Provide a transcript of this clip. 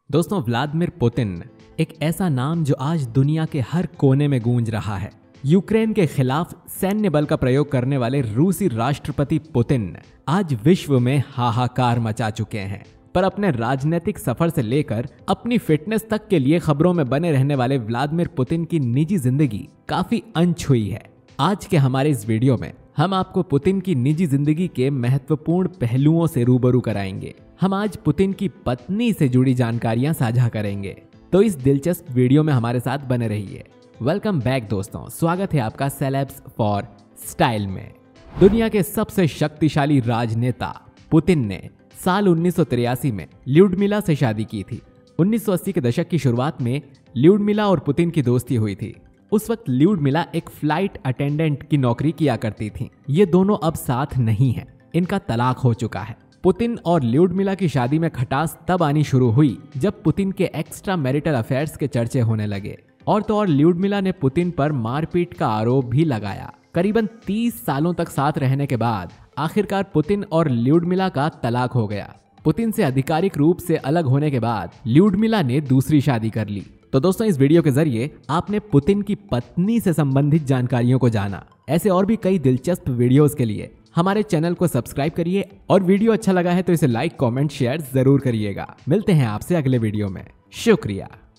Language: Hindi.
दोस्तों, व्लादिमीर पुतिन एक ऐसा नाम जो आज दुनिया के हर कोने में गूंज रहा है। यूक्रेन के खिलाफ सैन्य बल का प्रयोग करने वाले रूसी राष्ट्रपति पुतिन आज विश्व में हाहाकार मचा चुके हैं। पर अपने राजनीतिक सफर से लेकर अपनी फिटनेस तक के लिए खबरों में बने रहने वाले व्लादिमीर पुतिन की निजी जिंदगी काफी अनछुई है। आज के हमारे इस वीडियो में हम आपको पुतिन की निजी जिंदगी के महत्वपूर्ण पहलुओं से रूबरू कराएंगे। हम आज पुतिन की पत्नी से जुड़ी जानकारियां साझा करेंगे, तो इस दिलचस्प वीडियो में हमारे साथ बने रहिए। वेलकम बैक दोस्तों, स्वागत है आपका सेलेब्स फॉर स्टाइल में। दुनिया के सबसे शक्तिशाली राजनेता पुतिन ने साल 1983 में ल्यूडमिला से शादी की थी। 1980 के दशक की शुरुआत में ल्यूडमिला और पुतिन की दोस्ती हुई थी। उस वक्त ल्यूडमिला एक फ्लाइट अटेंडेंट की नौकरी किया करती थी। ये दोनों अब साथ नहीं हैं, इनका तलाक हो चुका है। पुतिन और ल्यूडमिला की शादी में खटास तब आनी शुरू हुई जब पुतिन के एक्स्ट्रा मैरिटल अफेयर्स के चर्चे होने लगे। और तो और ल्यूडमिला ने पुतिन पर मारपीट का आरोप भी लगाया। करीबन 30 सालों तक साथ रहने के बाद आखिरकार पुतिन और ल्यूडमिला का तलाक हो गया। पुतिन से आधिकारिक रूप से अलग होने के बाद ल्यूडमिला ने दूसरी शादी कर ली। तो दोस्तों, इस वीडियो के जरिए आपने पुतिन की पत्नी से संबंधित जानकारियों को जाना। ऐसे और भी कई दिलचस्प वीडियोस के लिए हमारे चैनल को सब्सक्राइब करिए और वीडियो अच्छा लगा है तो इसे लाइक, कमेंट, शेयर जरूर करिएगा। मिलते हैं आपसे अगले वीडियो में। शुक्रिया।